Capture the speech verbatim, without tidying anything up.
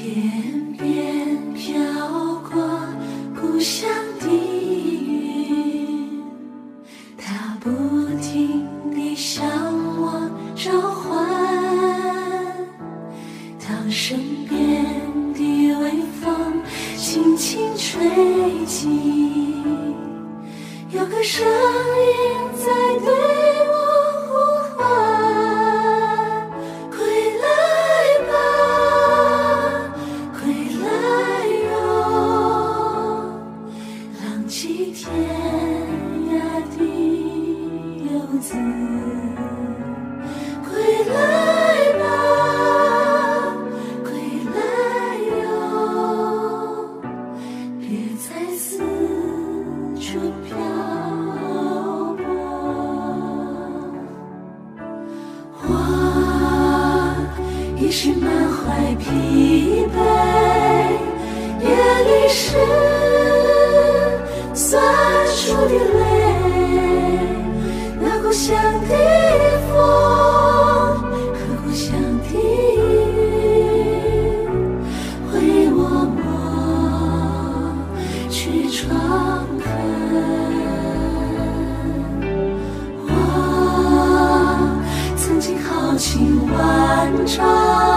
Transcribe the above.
天边飘过故乡的云，它不停地向我召唤。当身边的微风轻轻吹起，有个声音在对我呼唤：归来吧，归来哟，浪迹天涯的游子。归来吧，归来哟，别再四处漂泊。我已是满怀疲惫，夜里时酸楚的泪，那故乡的风和故乡的雨，为我抹去创痕。我曾经豪情万丈，